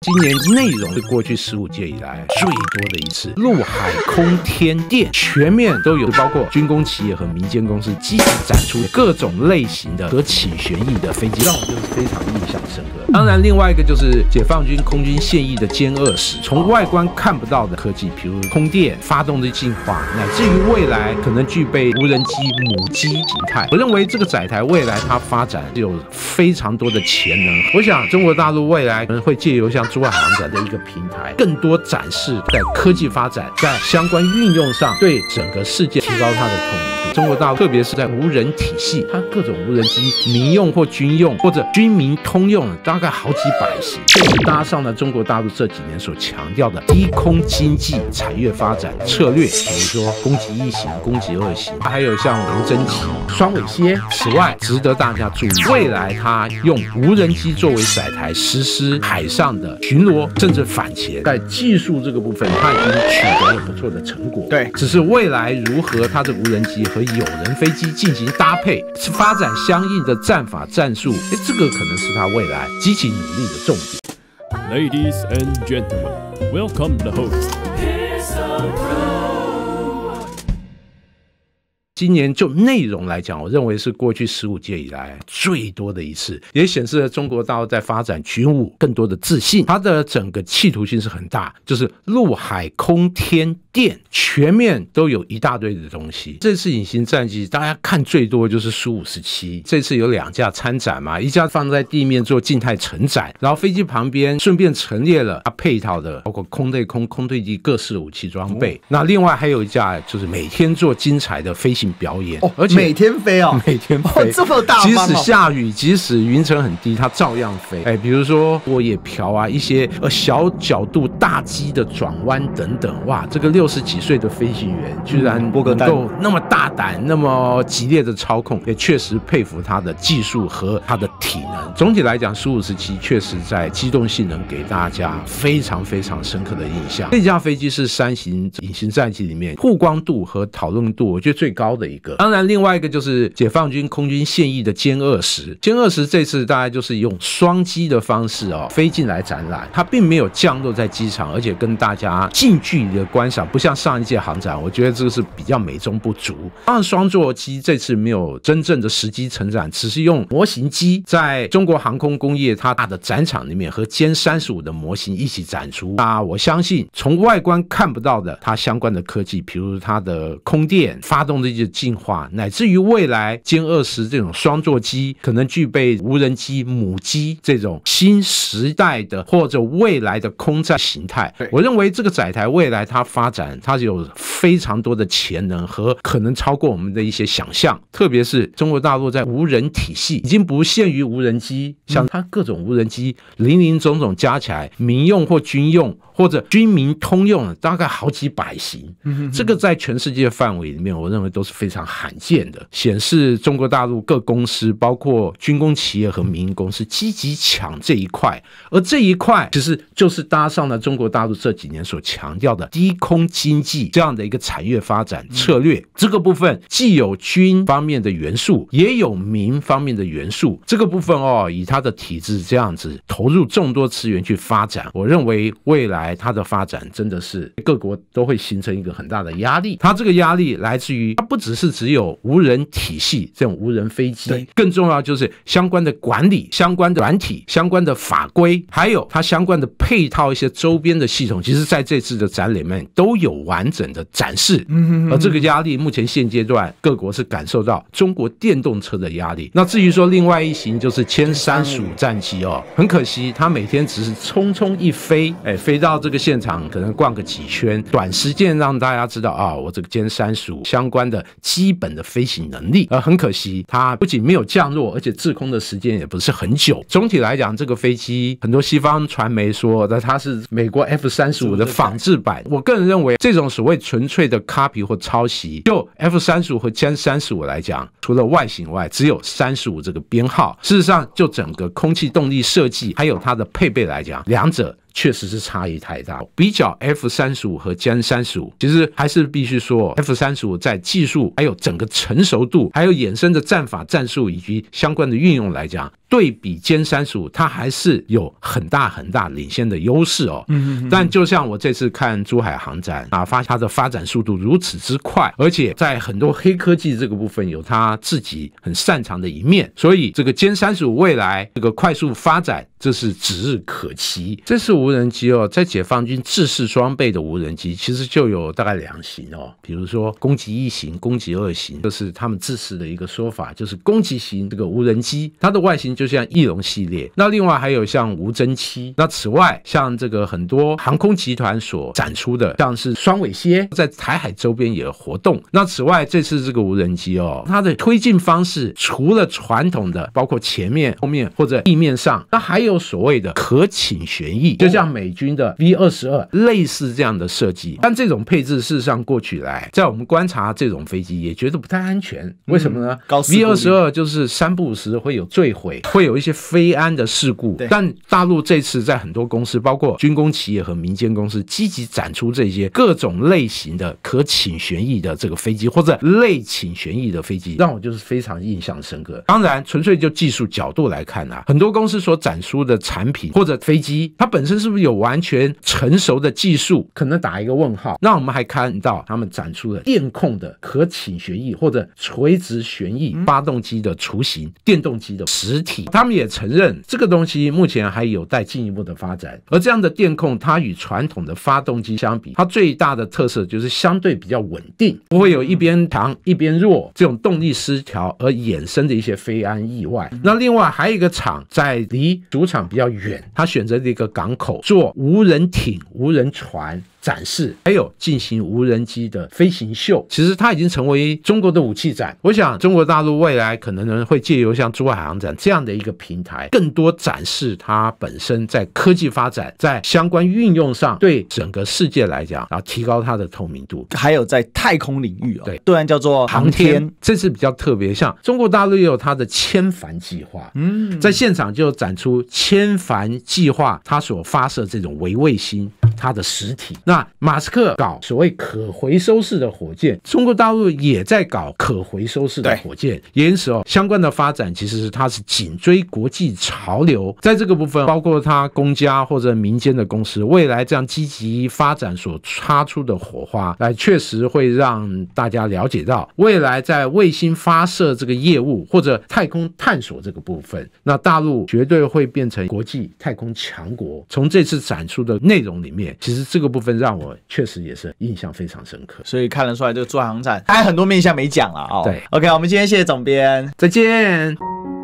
今年内容是过去15届以来最多的一次，陆海空天电全面都有，包括军工企业和民间公司积极展出各种类型的可起旋翼的飞机，让我就是非常印象深刻。当然，另外一个就是解放军空军现役的歼20，从外观看不到的科技，比如空电、发动的进化，乃至于未来可能具备无人机母机形态。我认为这个载台未来它发展有非常多的潜能。我想中国大陆未来可能会借由像珠海航展的一个平台，更多展示在科技发展在相关运用上对整个世界提高它的透明度。中国大陆特别是在无人体系，它各种无人机民用或军用或者军民通用，大概好几百型，这也搭上了中国大陆这几年所强调的低空经济产业发展策略，比如说攻击1型、攻击2型，还有像无侦机、双尾蝎。此外，值得大家注意，未来它用无人机作为载台实施海上的巡逻，甚至反潜，在技术这个部分，它已经取得了不错的成果。 对， 只是未来如何它的无人机和有人飞机进行搭配，发展相应的战法战术，这个可能是它未来积极努力的重点。 Ladies and gentlemen, welcome the host. 今年就内容来讲，我认为是过去15届以来最多的一次，也显示了中国大陆在发展军务更多的自信，它的整个企图性是很大，就是陆海空天电全面都有一大堆的东西。这次隐形战机大家看最多就是苏57，这次有2架参展嘛，一架放在地面做静态承载，然后飞机旁边顺便陈列了它配套的包括空对空、空对地各式武器装备。那另外还有一架就是每天做精彩的飞行表演， 而且每天飞哦， 每天飞， 这么大， 即使下雨，即使云层很低，它照样飞。比如说落叶飘啊，一些小角度大机的转弯等等，哇，这个60几岁的飞行员居然能够那么大胆、那么激烈的操控，也确实佩服他的技术和他的体能。总体来讲，苏57确实在机动性能给大家非常非常深刻的印象。这架飞机是3型隐形战机里面曝光度和讨论度我觉得最高的一个。当然，另外一个就是解放军空军现役的歼20。歼20这次大概就是用双机的方式飞进来展览，它并没有降落在机场，而且跟大家近距离的观赏，不像上一届航展，我觉得这个是比较美中不足。当然，双座机这次没有真正的实机承展，只是用模型机在中国航空工业它大的展场里面和歼35的模型一起展出。那我相信从外观看不到的它相关的科技，比如它的空电、发动的进化，乃至于未来歼20这种双座机可能具备无人机母机这种新时代的或者未来的空战形态。我认为这个载台未来它发展它有非常多的潜能和可能超过我们的一些想象，特别是中国大陆在无人体系已经不限于无人机，像它各种无人机林林总总加起来，民用或军用或者军民通用大概好几百型，这个在全世界范围里面我认为都是非常罕见的，显示中国大陆各公司包括军工企业和民营公司积极抢这一块，而这一块其实就是搭上了中国大陆这几年所强调的低空经济这样的一个产业发展策略。这个部分既有军方面的元素，也有民方面的元素，这个部分以它的体制这样子投入众多资源去发展，我认为未来它的发展真的是各国都会形成一个很大的压力。它这个压力来自于它不只有无人体系这种无人飞机，更重要就是相关的管理、相关的软体、相关的法规，还有它相关的配套一些周边的系统，其实在这次的展览里面都有完整的展示。而这个压力目前现阶段各国是感受到中国电动车的压力。那至于说另外一型就是歼35战机很可惜它每天只是匆匆一飞，飞到这个现场可能逛个几圈，短时间让大家知道我这个歼35相关的基本的飞行能力。很可惜它不仅没有降落，而且滞空的时间也不是很久。总体来讲，这个飞机很多西方传媒说它是美国 F35 的仿制版，我个人认为这种所谓纯粹的 copy 或抄袭，就 F35 和歼35来讲，除了外形外只有35这个编号，事实上就整个空气动力设计还有它的配备来讲，两者确实是差异太大。比较 F-35和歼35，其实还是必须说 F-35在技术还有整个成熟度，还有衍生的战法战术以及相关的运用来讲，对比歼35它还是有很大领先的优势哦。但就像我这次看珠海航展啊，发现它的发展速度如此之快，而且在很多黑科技这个部分有它自己很擅长的一面，所以这个歼35未来这个快速发展，这是指日可期。这次无人机哦，在解放军制式装备的无人机其实就有大概2型哦，比如说攻击1型、攻击2型，这是他们制式的一个说法，就是攻击型这个无人机，它的外形就像翼龙系列。那另外还有像无侦七，那此外像这个很多航空集团所展出的，像是双尾蝎在台海周边也有活动。那此外这次这个无人机哦，它的推进方式除了传统的包括前面、后面或者地面上，那还有所谓的可倾旋翼，就像美军的 V-22 类似这样的设计。但这种配置事实上过去来，在我们观察这种飞机也觉得不太安全。为什么呢？ V-22 就是3不5时会有坠毁，会有一些飞安的事故。但大陆这次在很多公司，包括军工企业和民间公司，积极展出这些各种类型的可倾旋翼的这个飞机，或者类倾旋翼的飞机，让我就是非常印象深刻。当然纯粹就技术角度来看啊，很多公司所展出的产品或者飞机，它本身是不是有完全成熟的技术，可能打一个问号。那我们还看到他们展出了电控的可倾旋翼或者垂直旋翼发动机的雏形，电动机的实体。他们也承认这个东西目前还有待进一步的发展。而这样的电控，它与传统的发动机相比，它最大的特色就是相对比较稳定，不会有一边强一边弱这种动力失调而衍生的一些飞安意外。那另外还有一个厂在离主场比较远，它选择了一个港口做无人艇、无人船展示，还有进行无人机的飞行秀。其实它已经成为中国的武器展。我想中国大陆未来可能会借由像珠海航展这样的一个平台，更多展示它本身在科技发展、在相关运用上对整个世界来讲，然后提高它的透明度。 还有在太空领域对， 虽然叫做航天， 这次比较特别，像中国大陆也有它的千帆计划，在现场就展出千帆计划它所发射这种微卫星它的实体。那马斯克搞所谓可回收式的火箭，中国大陆也在搞可回收式的火箭，因此相关的发展其实它是紧追国际潮流。在这个部分，包括它公家或者民间的公司未来这样积极发展所擦出的火花，来确实会让大家了解到未来在卫星发射这个业务或者太空探索这个部分，那大陆绝对会变成国际太空强国。从这次展出的内容里面，其实这个部分让我确实也是印象非常深刻。 所以看得出来这个珠海航展还有很多面向没讲了哦。 对 ，OK， 我们今天谢谢总编， 再见。